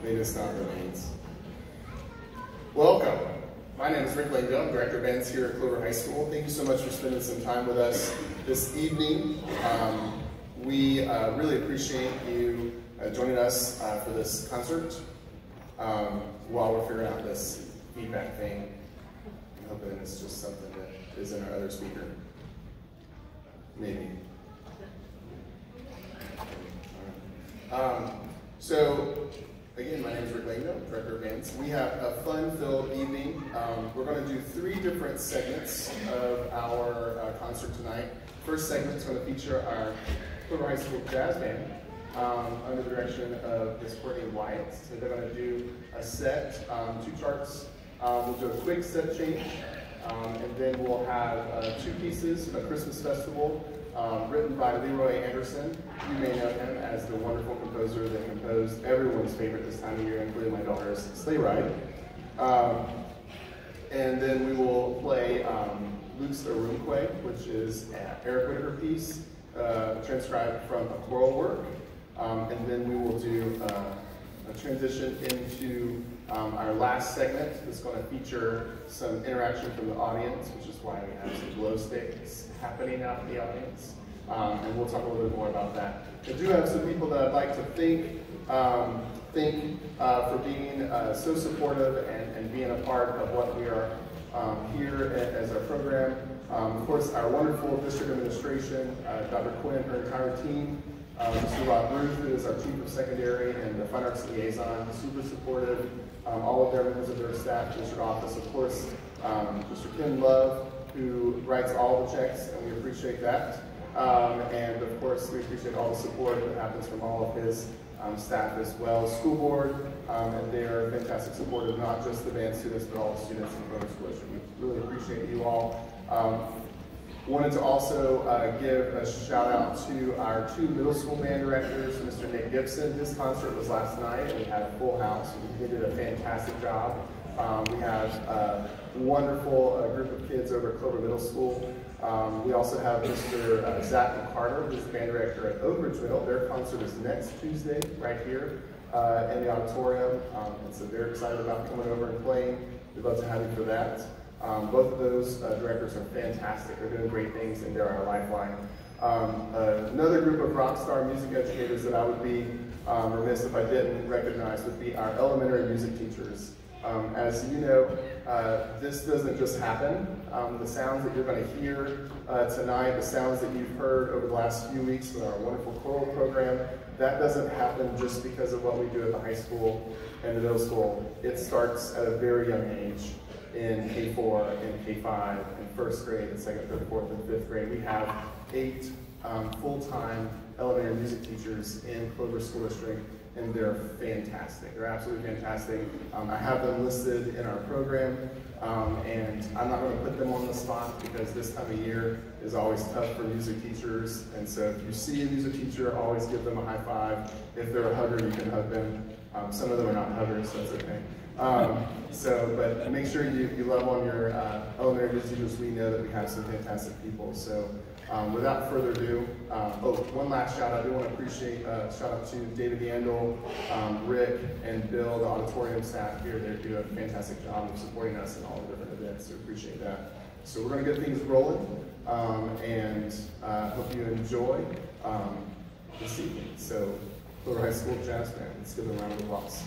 made us not remains. Welcome. My name is Rick Langdale. I'm Director of Bands here at Clover High School. Thank you so much for spending some time with us this evening. We really appreciate you joining us for this concert while we're figuring out this feedback thing. I'm hoping it's just something that is in our other speaker. Maybe. So, again, my name is Rick Langdale, Director of Bands. We have a fun-filled evening. We're going to do 3 different segments of our concert tonight. First segment is going to feature our Clover High School Jazz Band under the direction of Miss Courtney White. So they're going to do a set, 2 charts. We'll do a quick set change, and then we'll have 2 pieces, a Christmas festival, written by Leroy Anderson. You may know him as the wonderful composer that composed everyone's favorite this time of year, including my daughter's Sleigh Ride. And then we will play Luke's Arunque, which is an Eric Whitaker piece transcribed from a choral work. And then we will do a transition into our last segment that's going to feature some interaction from the audience, which is why we have some glow sticks happening out in the audience. And we'll talk a little bit more about that. I do have some people that I'd like to thank for being so supportive and being a part of what we are here as our program. Of course, our wonderful district administration, Dr. Quinn, her entire team, Mr. Rob Ruth, who is our Chief of Secondary and the Fine Arts Liaison, super supportive. All of their members of their staff, district office, of course, Mr. Ken Love, who writes all the checks, and we appreciate that. And of course, we appreciate all the support that happens from all of his staff as well. School board, and they are fantastic support of not just the band students, but all the students in the Clover School District. We really appreciate you all. Wanted to also give a shout out to our 2 middle school band directors, Mr. Nick Gibson. His concert was last night, and we had a full house. He did a fantastic job. We have a wonderful group of kids over at Clover Middle School. We also have Mr. Zach McCarter, who's the band director at Oak Ridge Middle. Their concert is next Tuesday, right here in the auditorium. And so they're excited about coming over and playing. We'd love to have you for that. Both of those directors are fantastic. They're doing great things, and they're our lifeline. Another group of rock star music educators that I would be remiss if I didn't recognize would be our elementary music teachers. As you know, this doesn't just happen. The sounds that you're going to hear tonight, the sounds that you've heard over the last few weeks with our wonderful choral program, that doesn't happen just because of what we do at the high school and the middle school. It starts at a very young age. In K4, in K5, in 1st grade, and 2nd, 3rd, 4th, and 5th grade. We have 8 full-time elementary music teachers in Clover School District, and they're fantastic. They're absolutely fantastic. I have them listed in our program, and I'm not going to put them on the spot because this time of year is always tough for music teachers. And so if you see a music teacher, always give them a high five. If they're a hugger, you can hug them. Some of them are not huggers, so that's okay. But make sure you love on your elementary music teachers. We know that we have some fantastic people. So without further ado, one last shout out. I do want to appreciate shout out to David Yandel, Rick, and Bill, the auditorium staff here. They do a fantastic job of supporting us in all the different events. So appreciate that. So we're going to get things rolling, and hope you enjoy this evening. So Clover High School Jazz Band. Let's give them a round of applause.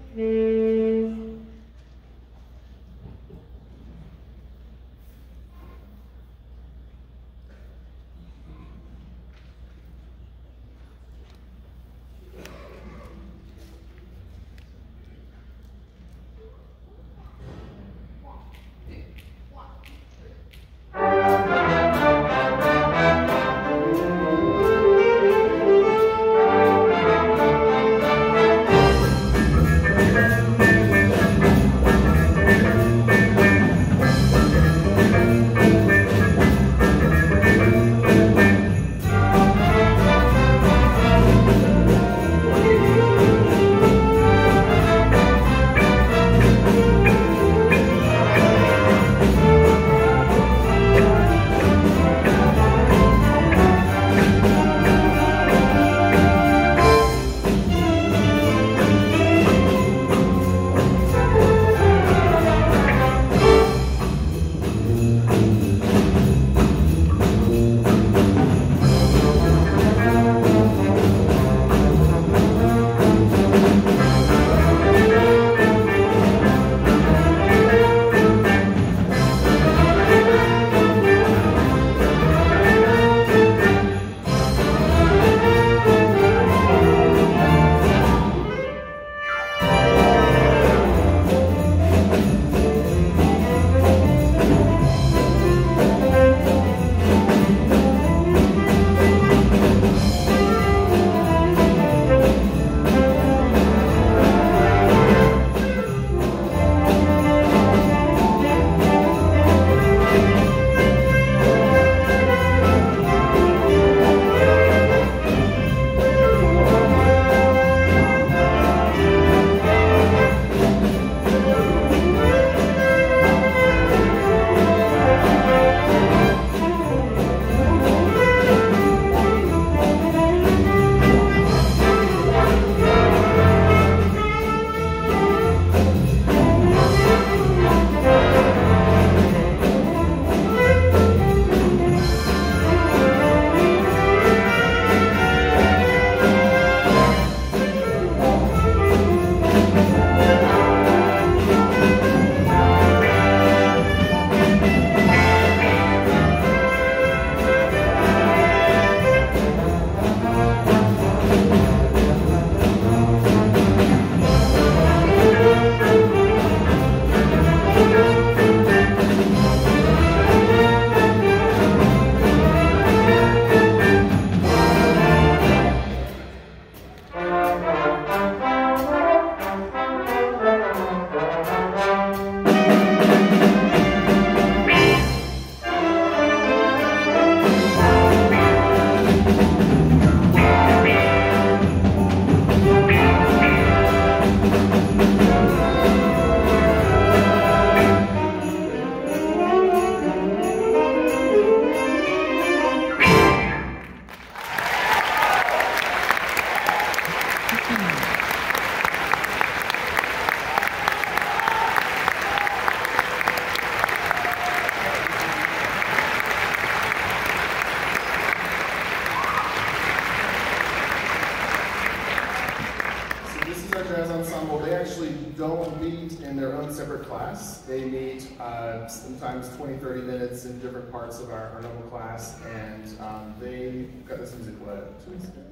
don't meet in their own separate class. They meet sometimes 20, 30 minutes in different parts of our normal class, and they got this music, what, 2 weeks ago?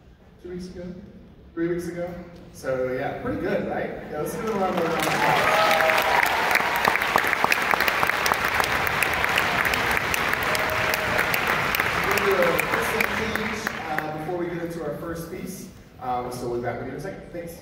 2 weeks ago? 3 weeks ago? So yeah, pretty good, right? Yeah, let's give them a round of applause. Before we get into our first piece, so we'll be back with you in a second. Thanks.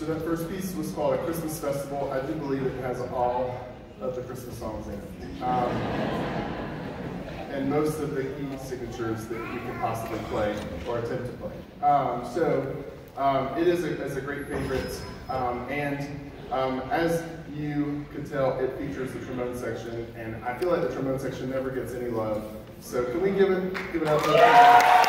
that first piece was called A Christmas Festival. I do believe it has all of the Christmas songs in it. And most of the key signatures that you can possibly play or attempt to play. It is a great favorite. As you could tell, it features the trombone section, and I feel like the trombone section never gets any love. So can we give it up for that?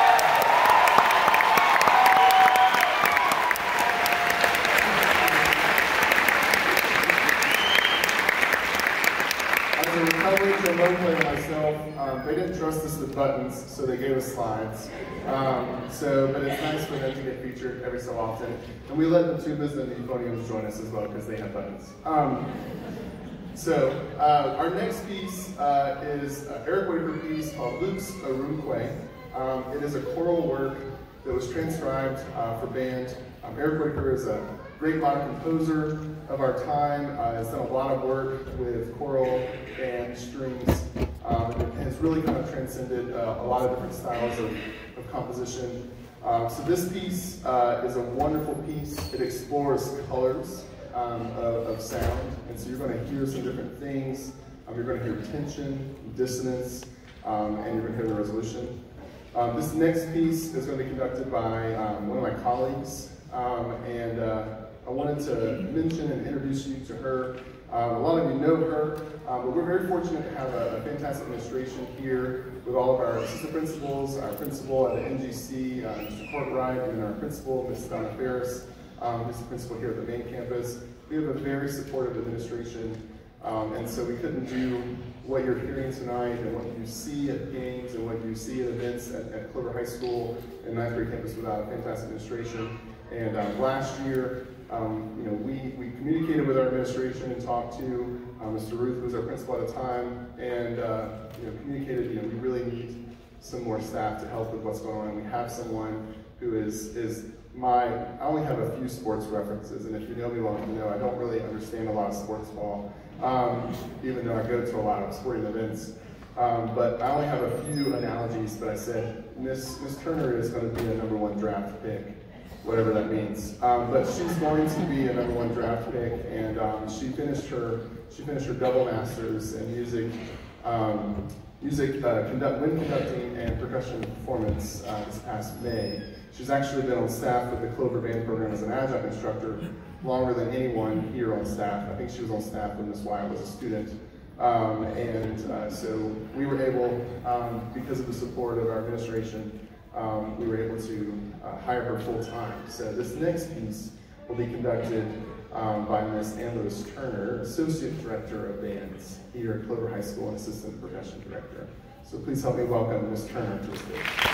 As a recovering trombone player myself, they didn't trust us with buttons, so they gave us slides. But it's nice for them to get featured every so often. And we let the tubas and the euphoniums join us as well, because they have buttons. Our next piece is an Eric Whitaker piece called Luke's Arunque. It is a choral work that was transcribed for band. Eric Whitaker is a great modern composer of our time, has done a lot of work with choral and strings, and has really kind of transcended a lot of different styles of composition. So this piece is a wonderful piece. It explores colors of sound, and so you're going to hear some different things. You're going to hear tension, dissonance, and you're going to hear the resolution. This next piece is going to be conducted by one of my colleagues, I wanted to mention and introduce you to her. A lot of you know her, but we're very fortunate to have a fantastic administration here with all of our assistant principals, our principal at the NGC, Mr. Courtwright, and our principal, Ms. Donna Ferris, who's the principal here at the main campus. We have a very supportive administration, and so we couldn't do what you're hearing tonight and what you see at games and what you see at events at Clover High School and ninth grade campus without a fantastic administration. And last year, we communicated with our administration and talked to Mr. Ruth, who was our principal at the time, and communicated, we really need some more staff to help with what's going on. We have someone who I only have a few sports references, and if you know me well, you know I don't really understand a lot of sports ball, even though I go to a lot of sporting events. But I only have a few analogies, but I said, Miss Turner is going to be a #1 draft pick, whatever that means. But she's going to be a #1 draft pick, and she finished her double masters in wind conducting and percussion performance this past May. She's actually been on staff with the Clover band program as an adjunct instructor longer than anyone here on staff. I think she was on staff when Ms. Wyatt was a student. So we were able, because of the support of our administration, we were able to hire her full-time. So this next piece will be conducted by Ms. Ambrose Turner, Associate Director of Bands here at Clover High School and Assistant Percussion Director. So please help me welcome Ms. Turner to the stage.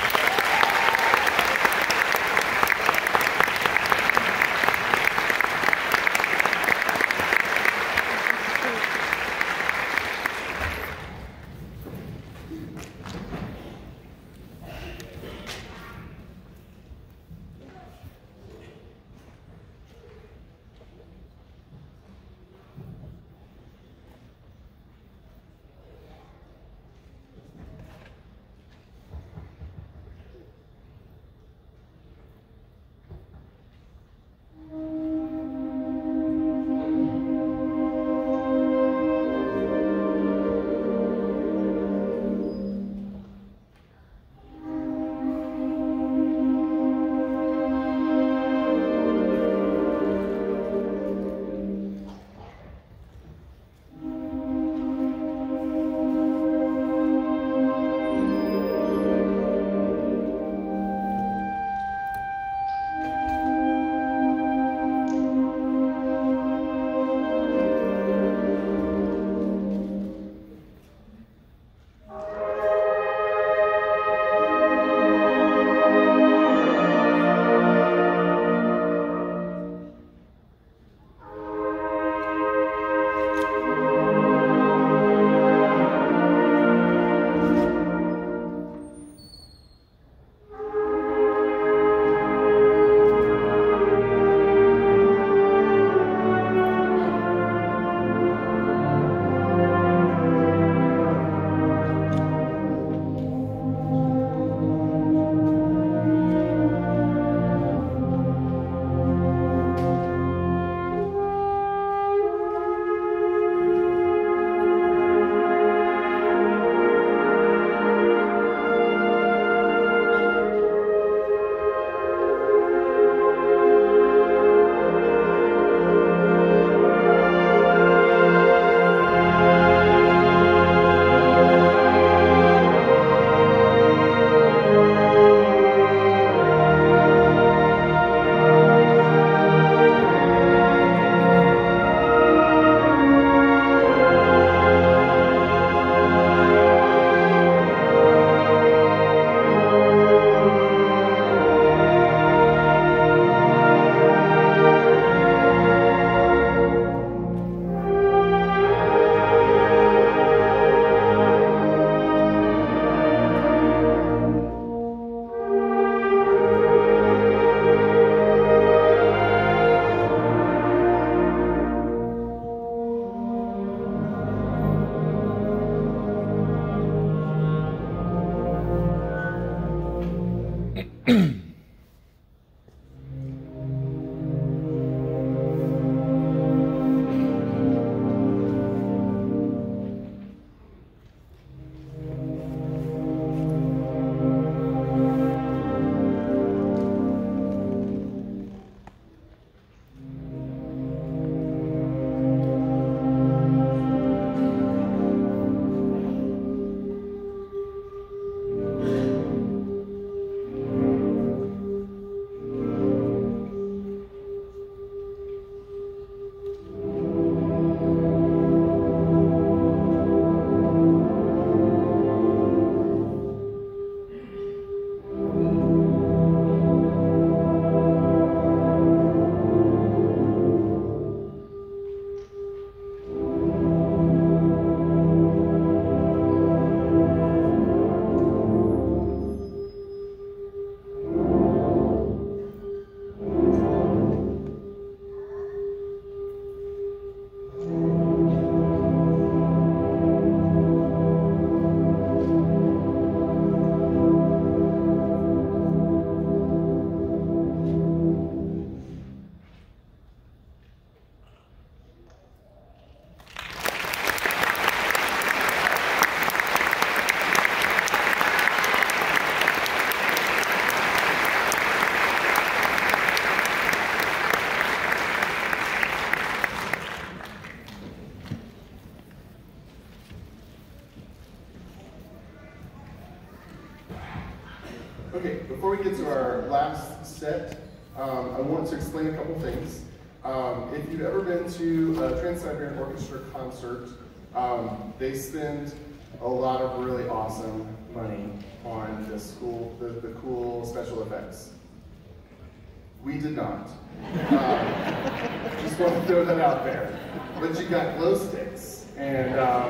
Okay, before we get to our last set, I want to explain a couple things. If you've ever been to a Trans-Siberian Orchestra concert, they spend a lot of really awesome money on the cool special effects. We did not. Just want to throw that out there. But you got glow sticks, and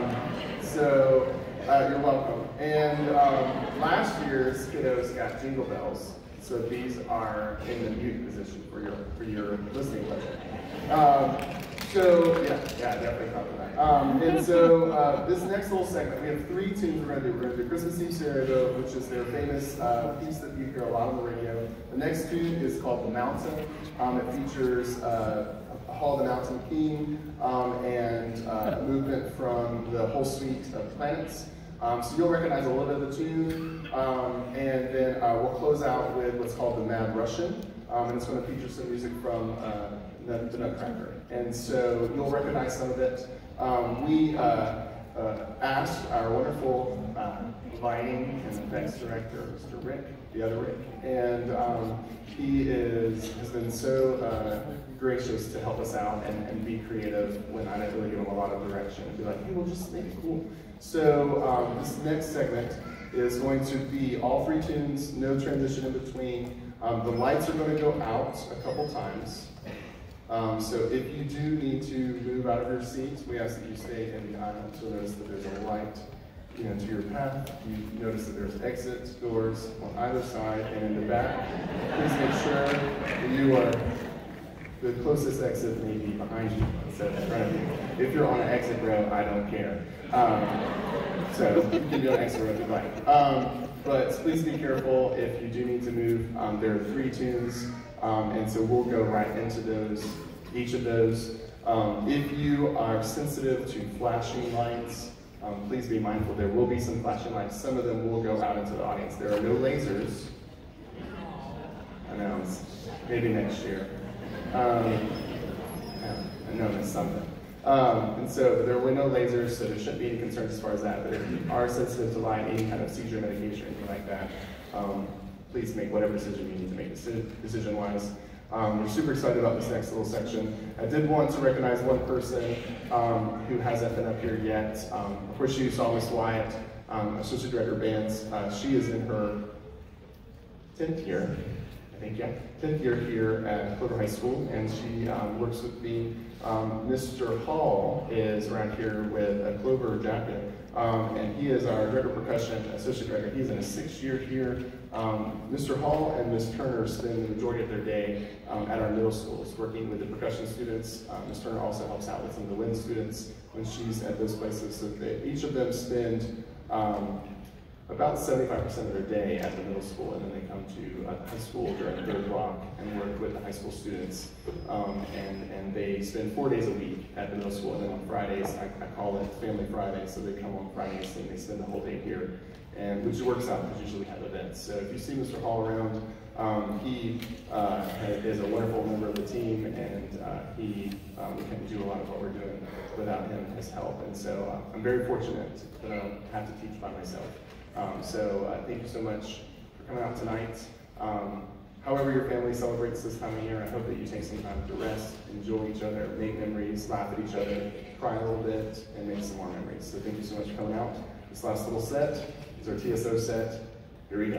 so you're welcome. And last year's kiddos got jingle bells, so these are in the mute position for your listening pleasure. So yeah, definitely copy that. And so this next little segment, we have 3 tunes we're going to do. We're going to do Christmas Eve Stereo, which is their famous piece that you hear a lot on the radio. The next tune is called The Mountain. It features Hall of the Mountain King and a movement from the whole suite of planets. So you'll recognize a little bit of the tune, and then we'll close out with what's called the Mad Russian, and it's going to feature some music from the Nutcracker. And so you'll recognize some of it. We asked our wonderful lighting and effects director, Mr. Rick, the other Rick, and he has been so gracious to help us out and be creative when I didn't really give him a lot of direction and be like, hey, we'll just make it cool. So this next segment is going to be all 3 tunes, no transition in between. The lights are going to go out a couple times. So if you do need to move out of your seats, we ask that you stay in the aisle. So notice that there's a light to your path. You notice that there's exit doors on either side and in the back. Please make sure that you are the closest exit may be behind you instead of in front of you. If you're on an exit row, I don't care. So you can be on exit row if you'd like. But please be careful if you do need to move. There are 3 tunes, and so we'll go right into those, each of those. If you are sensitive to flashing lights, please be mindful. There will be some flashing lights. Some of them will go out into the audience. There are no lasers. Announced. Maybe next year. I know it's something. And so there were no lasers, so there shouldn't be any concerns as far as that. But if you are sensitive to light, any kind of seizure medication or anything like that, please make whatever decision you need to make decision-wise. We're super excited about this next little section. I did want to recognize one person who hasn't been up here yet. Of course, you saw Miss Wyatt, Associate Director of Bands. She is in her 10th year. I think, yeah, 10th year here at Clover High School, and she works with me. Mr. Hall is around here with a Clover jacket, and he is our Director of Percussion, Associate Director. He's in his 6th year here. Mr. Hall and Ms. Turner spend the majority of their day at our middle schools working with the percussion students. Ms. Turner also helps out with some of the wind students when she's at those places. So each of them spend about 75% of their day at the middle school, and then they come to high school during the 3rd block and work with the high school students. And they spend 4 days a week at the middle school, and then on Fridays, I call it Family Friday, so they come on Fridays and they spend the whole day here, and which works out because usually we have events. So if you see Mr. Hall around, he is a wonderful member of the team, and we couldn't do a lot of what we're doing without him and his help. And so I'm very fortunate that I don't have to teach by myself. Thank you so much for coming out tonight. However your family celebrates this time of year, I hope that you take some time to rest, enjoy each other, make memories, laugh at each other, cry a little bit, and make some more memories. So thank you so much for coming out. This last little set is our TSO set. Here we go.